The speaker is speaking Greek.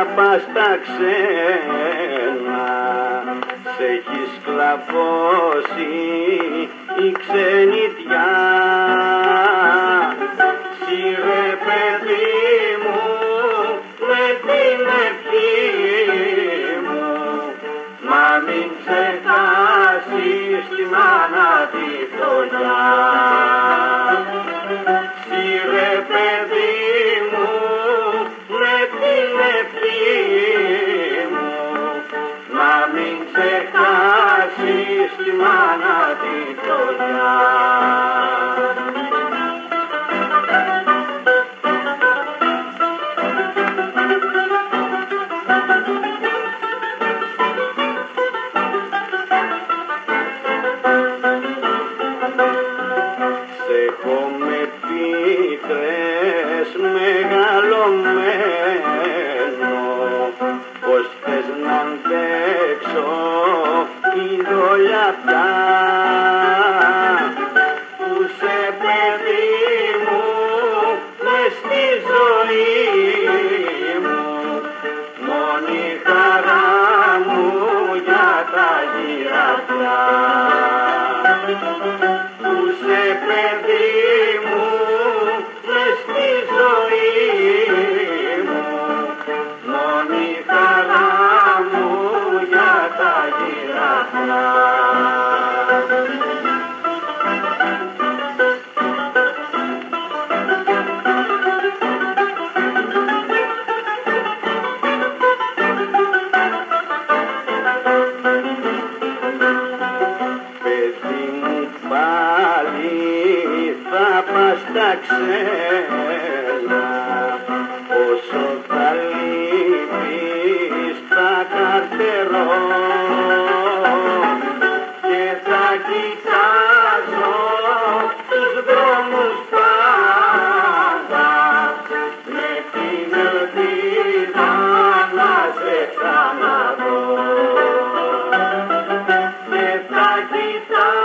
πας στα ξένα, σε έχει σκλαβώσει η ξενιτιά. Σύρε παιδί μου με την ευχή μου, μα μην ξεχάσεις τη μάνα τη φτωχιά. Σύρε παιδί μου με την ευχή μου, μα μην ξεχάσεις τη μάνα τη φτωχιά. Έχω με πίκρες μεγαλωμένο, πως θες να αντέξω η δόλια πια, που σε παιδί μου μες στη ζωή μου, μόνη χαρά μου για τα γυρατιά. Που σε παιδί μου μες στη ζωή μου, μόνη χαρά μου για τα γυρατιά. Πάλι θα πας στα ξένα, όσο θα λείπεις θα καρτερώ και θα κοιτάζω τους δρόμους πάντα, με την ελπίδα να σε ξαναδώ, και θα κοιτάζω